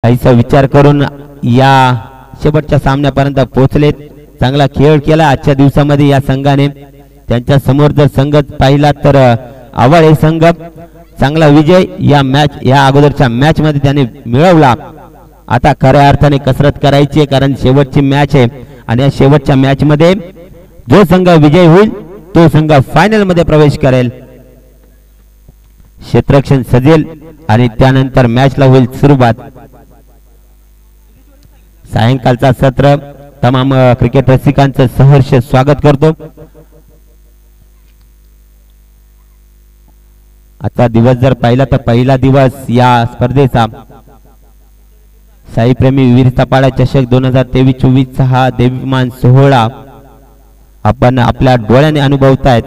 काहीसा विचार करून या शेवटच्या सामन्यापर्यंत पोहोचलेत. चांगला खेळ केला आजच्या दिवसामध्ये या संघाने. त्यांच्या समोर जर संघ पाहिला तर आवाळे संघ चांगला विजय या अगोदरच्या मॅच मध्ये त्याने मिळवला. आता खऱ्या अर्थाने कसरत करायची आहे, कारण शेवटची मॅच आहे आणि या शेवटच्या मॅच मध्ये जो संघ विजय होईल तो संघ फायनल मध्ये प्रवेश करेल. क्षेत्ररक्षण सजेल आणि त्यानंतर मॅचला होईल सुरुवात. सायंकाळचा सत्र तमाम क्रिकेट रसिकांचं सहर्ष स्वागत करतो. आजचा दिवस जर पाहिला तर पहिला दिवस या स्पर्धेचा साईप्रेमी वीरतापाडा चषक 2023-24 हा देवीमान सोहळा आपण आपल्या डोळ्याने अनुभवतायत.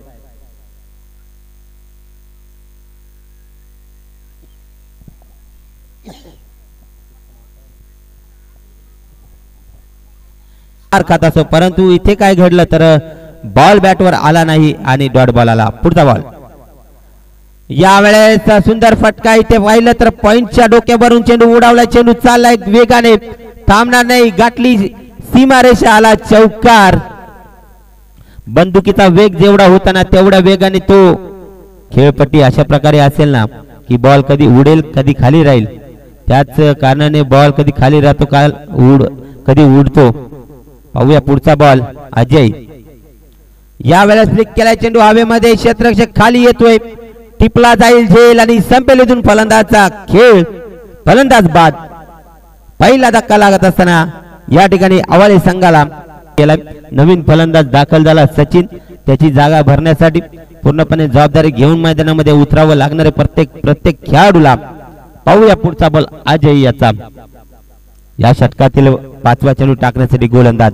खात असो, परंतु इथे काय घडलं तर बॉल बॅटवर आला नाही आणि डॉट बॉल आला. पुढचा बॉल. यावेळेस सुंदर फटका इथे पाहिलं तर पॉइंटच्या डोक्यावरून चेंडू उडावला. चेंडू चाललाय वेगाने, थांबणार नाही, गाठली सीमारेषा, आला चौकार. बंदुकीचा वेग जेवढा होता ना तेवढ्या वेगाने तो खेळपट्टी अशा प्रकारे असेल ना की बॉल कधी उडेल कधी खाली राहील. त्याच कारणाने बॉल कधी खाली राहतो कधी उडतो. पाहूया पुढचा बॉल. अजय यावेळेस फ्लिक केलाय, चेंडू हवेमध्ये, क्षेत्ररक्षक खाली येतोय, टिपला जाईल झेल आणि संपेल इथून फलंदाजचा खेळ. फलंदाज बाद. पहिला धक्का लागत असताना या ठिकाणी आवाळे संघाला नवीन फलंदाज दाखल झाला सचिन. त्याची जागा भरण्यासाठी पूर्णपणे जबाबदारी घेऊन मैदानामध्ये उतरावं लागणार आहे प्रत्येक खेळाडूला. पाहूया पुढचा बॉल अजय याचा. या षटकातील 5वा चेंडू टाकण्यासाठी गोलंदाज.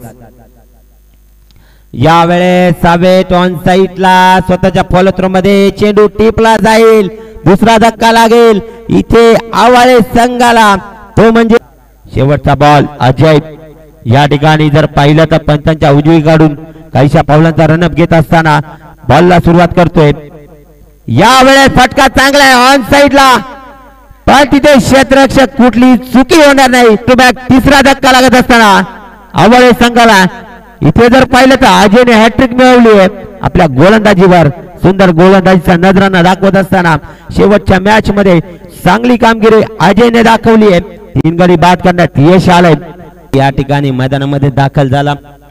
यावेळेस सावेट ऑन साइडला स्वतःच्या फॉलोथ्रो मध्ये चेंडू टिपला जाईल, दुसरा धक्का लागेल इथे आवाळे संघाला, तो म्हणजे शेवटचा बॉल. अजय या ठिकाणी जर पाहिलं तर पंचांच्या उजवीकडून काहीशा पावलांचा रनअप घेत असताना बॉलला सुरुवात करतोय. यावेळेस फटका चांगला आहे ऑन साइडला, पण तिथे क्षेत्ररक्षक कुठली चुकी होणार नाही. टू बॅक तिसरा धक्का लागत असताना आवाळे संघाला इथे जर पाहिलं तर अजयने हॅट्रिक मिळवली आहे आपल्या गोलंदाजीवर. सुंदर गोलंदाजीचा नजराना दाखवत असताना शेवटच्या मॅच मध्ये चांगली कामगिरी अजयने दाखवली आहे. 3 गडी बाद करण्यात यश आलंय. या ठिकाणी मैदानामध्ये दाखल झाला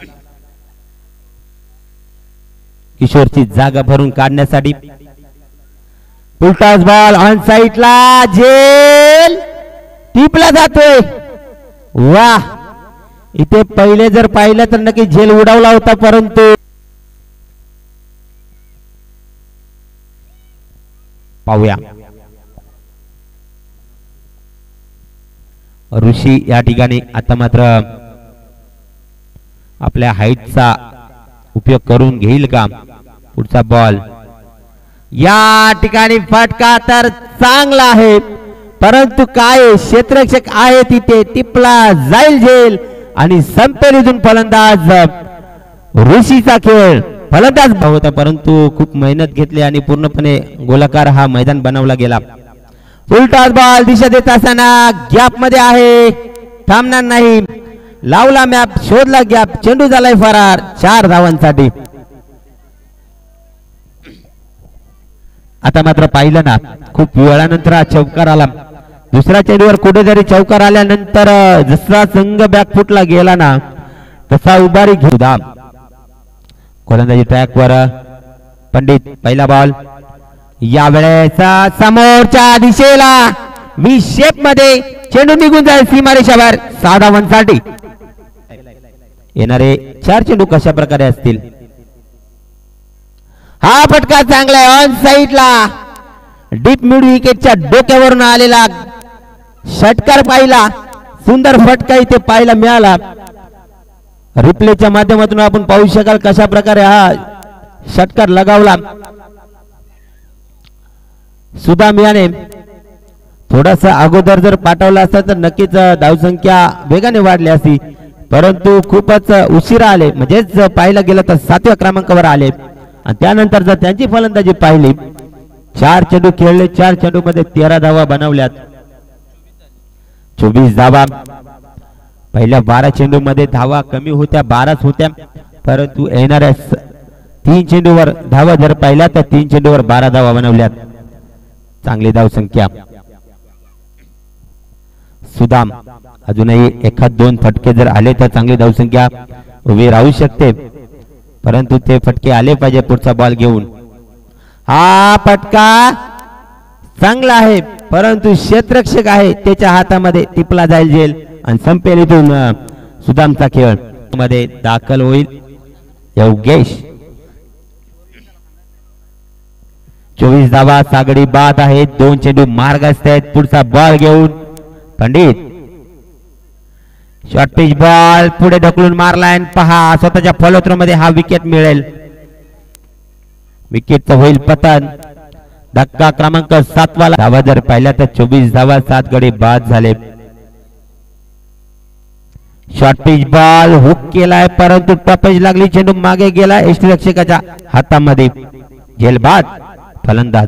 किशोरची जागा भरून काढण्यासाठी. उलटाच बॉल ऑन साइडला, झेल टिपला जातोय. वाह, इथे पहिले जर पाहिलं तर नक्की झेल उडवला होता, परंतु पाहूया ऋषी या ठिकाणी आता मात्र आपल्या हाईटचा उपयोग करून घेईल का. पुढचा बॉल. या ठिकाणी फटका तर चांगला आहे, परंतु काय क्षेत्ररक्षक आहे तिथे, टिपला जाईल झेल आणि संपेल इथून फलंदाज. ऋषीचा खेळ फलंदाज होता, परंतु खूप मेहनत घेतली आणि पूर्णपणे गोलाकार हा मैदान बनवला गेला. उलटा बॉल दिशा देत असताना गॅप मध्ये आहे, थांबणार नाही, लावला मॅप, शोधला गॅप, चेंडू झालाय फरार 4 धावांसाठी. आता मात्र पाहिलं ना खूप वेळानंतर हा चौकार आला. दुसऱ्या चेंडूवर कुठेतरी चौकार आल्यानंतर जसा संघ बॅकफुटला गेला ना तसा उभारी घेऊ धाम. गोलंदाजी ट्रॅकवर पंडित. पहिला बॉल. यावेळेस समोरच्या दिशेला व्ही शेप मध्ये चेंडू निघून जाईल सीमारेषावर 6 धावांसाठी. येणारे 4 चेंडू कशा प्रकारे असतील. हा फटका चांगला आहे ऑन साइडला, डीप मिड विकेटच्या डोक्यावरून आलेला षटकार पाहिला. सुंदर फटका इथे पाहायला मिळाला. रिप्लेच्या माध्यमातून आपण पाहू शकाल कशा प्रकारे हा षटकार लगावला. सुदाम याने थोडासा अगोदर जर पाठवला असता तर नक्कीच धावसंख्या वेगाने वाढली असती, परंतु खूपच उशिरा आले. म्हणजेच पाहायला गेलं तर 7व्या क्रमांकावर आले आणि त्यानंतर जर त्यांची फलंदाजी पाहिली 4 चेंडू खेळले, 4 चेंडू मध्ये 13 धावा बनवल्यात. 24 धावा. पहिल्या 12 चेंडू मध्ये धावा कमी होत्या, 12च होत्या, परंतु येणाऱ्या 3 चेंडूवर धावा जर पाहिल्या तर 3 चेंडूवर 12 धावा बनवल्यात. चांगली धाव संख्या. सुदाम अजूनही एखाद 2 फटके जर आले तर चांगली धाव संख्या उभी राहू शकते, परंतु ते फटके आले पाहिजे पुढचा बॉल घेऊन. हा फटका चांगला आहे, परंतु क्षेत्ररक्षक आहे त्याच्या हातामध्ये टिपला जाईल जेल आणि संपेल इथून सुदामचा खेळ मध्ये दाखल होईल योगेश. 24 धावा सागडी बाद आहेत. 2 चेंडू मार्गस्थ आहेत. पुढचा बॉल घेऊन पंडित. शॉर्ट पिच बॉल पुढे ढकलून मारलाय. पहा स्वतःच्या फॉलोथ्रो मध्ये हा विकेट मिळेल. विकेटचं होईल पतन. धक्का क्रमांक 7 वाला. धावा जर पाहिल्या तर 24 धावा 7 गडी बाद झाले. शॉर्ट पिच बॉल हुक केलाय, परंतु टपेज लागली. चेंडू मागे गेला यष्टीरक्षकाच्या हातामध्ये. झेलबाद फलंदाज.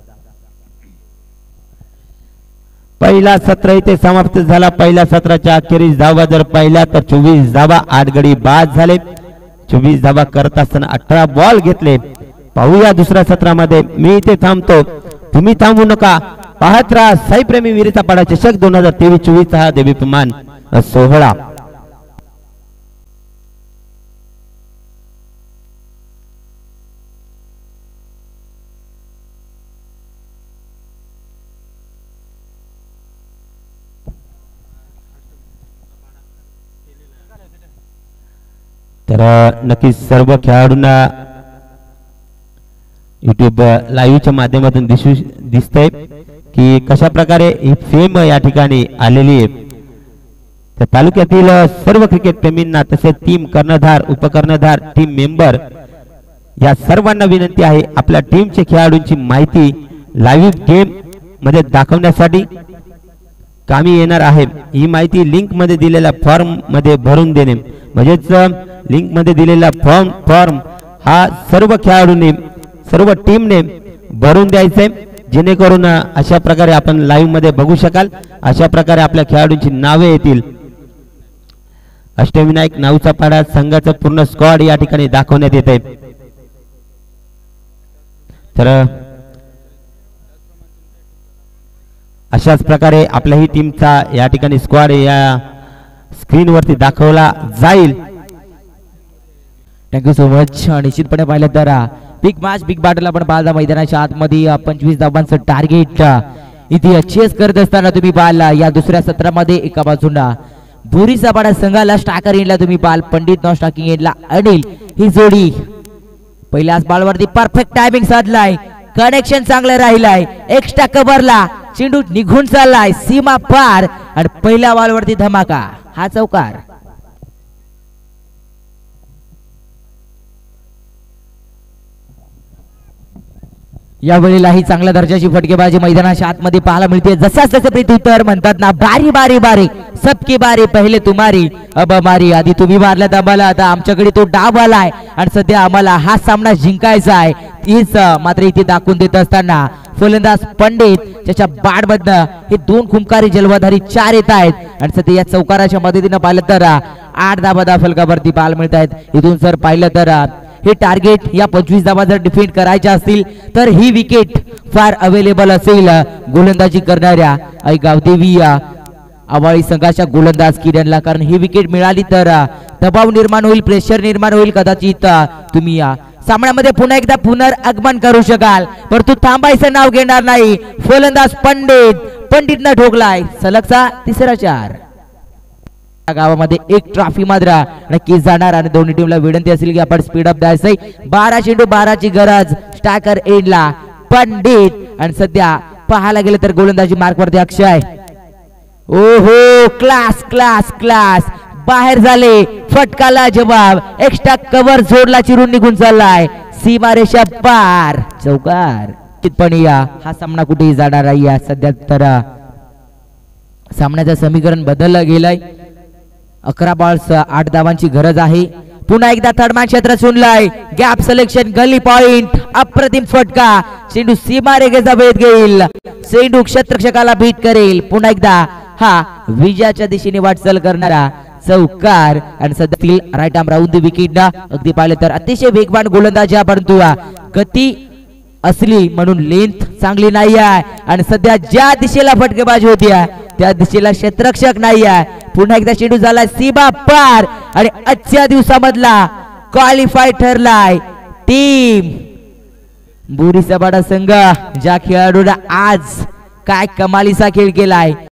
पहिला सत्र इथे समाप्त झाला. पहिल्या सत्राच्या अखेरीस धावा जर पाहिल्या तर 24 धावा 8 गडी बाद झाले. 24 धावा करत असताना 18 बॉल घेतले. पाहूया दुसऱ्या सत्रामध्ये. मी इथे थांबतो, तुम्ही थांबू नका. पाहत राहा साई प्रेमी विरेचा पाडा चषक 2023-24 हा देवीपमान सोहळा. तर नक्कीच सर्व खेळाडूंना YouTube लाईव्हच्या माध्यमातून दिसतंय की कशा प्रकारे ही फेम या ठिकाणी आलेली आहे. तर तालुक्यातील सर्व क्रिकेट प्रेमींना तसेच टीम कर्णधार, उपकर्णधार, टीम मेंबर या सर्वांना विनंती आहे, आपल्या टीमचे खेळाडूंची माहिती लाईव्ह गेम मध्ये दाखवण्यासाठी कामी येणार आहे. ही माहिती लिंक मध्ये दिलेल्या फॉर्म मध्ये भरून देणे, म्हणजेच लिंक मध्ये दिलेला फॉर्म हा सर्व खेळाडूंनी, सर्व टीमने भरून द्यायचे, जेणेकरून अशा प्रकारे आपण लाईव्ह मध्ये बघू शकाल. अशा प्रकारे आपल्या खेळाडूंची नावे येतील. अष्टविनायक नाऊचा पाडा संघाचं पूर्ण स्क्वॉड या ठिकाणी दाखवण्यात येते. तर अशाच प्रकारे आपल्याही टीमचा या ठिकाणी स्क्वॉड या स्क्रीन वरती दाखवला जाईल. Thank you so much. निश्चितपणे पाहिलं तर बिग मॅच बिग बॅटल आपण पाहता मैदानाच्या आतमध्ये 25 धावांचं टार्गेट इथे चेस करत असताना तुम्ही पाहिला. या दुसऱ्या सत्रामध्ये एका बाजूला बोरीचा पाडा संघाला स्टाकर एंडला तुम्ही पाहाल, पंडित नॉन स्टाकिंग एंडला अनिल. ही जोडी पहिल्याच बॉलवरती परफेक्ट टायमिंग साधलाय, कनेक्शन चांगलं राहिलाय, एक्स्ट्रा कव्हरला चेंडू निघून चाललाय सीमा पार आणि पहिल्या बॉलवरती धमाका. हा चौकार. या वेळेलाही चांगल्या दर्जाची फटकेबाजी मैदानाच्या आतमध्ये पाहायला मिळते. जसाच जसे प्रत्युत्तर म्हणतात ना, बारी बारी बारी सबकी बारी, पहिले तुम्हारी अब हमारी. आधी तुम्ही मारल्यात आम्हाला, आता आमच्याकडे तो डाव आलाय आणि सध्या आम्हाला हा सामना जिंकायचा आहे. तीच मात्र इथे दाखवून देत असताना फलंदाज पंडित त्याच्या बॅटमधनं हे 2 खुंकारी जलवाधारी 4 येत आहेत आणि सध्या या चौकाराच्या मदतीनं पाहिलं तर 8 धावा फलकावरती पाहायला मिळत आहेत. इथून जर पाहिलं तर हे टार्गेट या 25 धावा जर डिफेंड करायच्या असतील तर ही विकेट फार अवेलेबल असेल गोलंदाजी करणाऱ्या गावदेवी आवाळी संघाच्या गोलंदाज किरणला. कारण ही विकेट मिळाली तर दबाव निर्माण होईल, प्रेशर निर्माण होईल. कदाचित तुम्ही सामन्यामध्ये पुन्हा एकदा पुनरागमन करू शकाल, परंतु थांबायचं नाव घेणार नाही. फलंदाज पंडितनं ठोकलाय सलगचा 3रा 4. गावामध्ये एक ट्रॉफी मात्र नक्कीच जाणार आणि दोन्ही टीमला विनंती असेल की आपण स्पीड अप द्यायचंय. 12 चेंडू 12ची गरज. स्टाकर एंडला पंडित आणि सध्या पाहायला गेलं तर गोलंदाजी मार्क वरती अक्षय. ओहो, क्लास क्लास क्लास. बाहेर झाले, फटकाला जवाब, एक्स्ट्रा कव्हर जोडला, चिरून निघून चाललाय सीमारेषा पार. चौकार. पण हा सामना कुठेही जाणार आहे. सध्या तर सामन्याचं समीकरण बदललं गेलंय. 11 बॉल्स 8 धावांची गरज आहे. पुन्हा एकदा थर्डमॅन क्षेत्र सुनलाय. गॅप सिलेक्शन, गली पॉइंट, अप्रतिम फटका. चेंडू सीमा रेषेचा भेद घेईल, चेंडू क्षेत्ररक्षकाला बीट करेल. पुन्हा एकदा हा विजयाच्या दिशेने वाटचाल करणारा चौकार आणि सध्या right arm round the wicket ना अगदी पाहिले तर अतिशय वेगवान गोलंदाज आहे, परंतु गती असली म्हणून लेंथ चांगली नाही आहे आणि सध्या ज्या दिशेला फटकेबाजी होती त्या दिशेला क्षेत्ररक्षक नाही आहे. पुन्हा एकदा चेंडू झाला सीमा पार आणि आजच्या दिवसामधला क्वालिफाय ठरलाय टीम बोरीसपाडा संघ, ज्या खेळाडूला आज काय कमालीचा खेळ केलाय.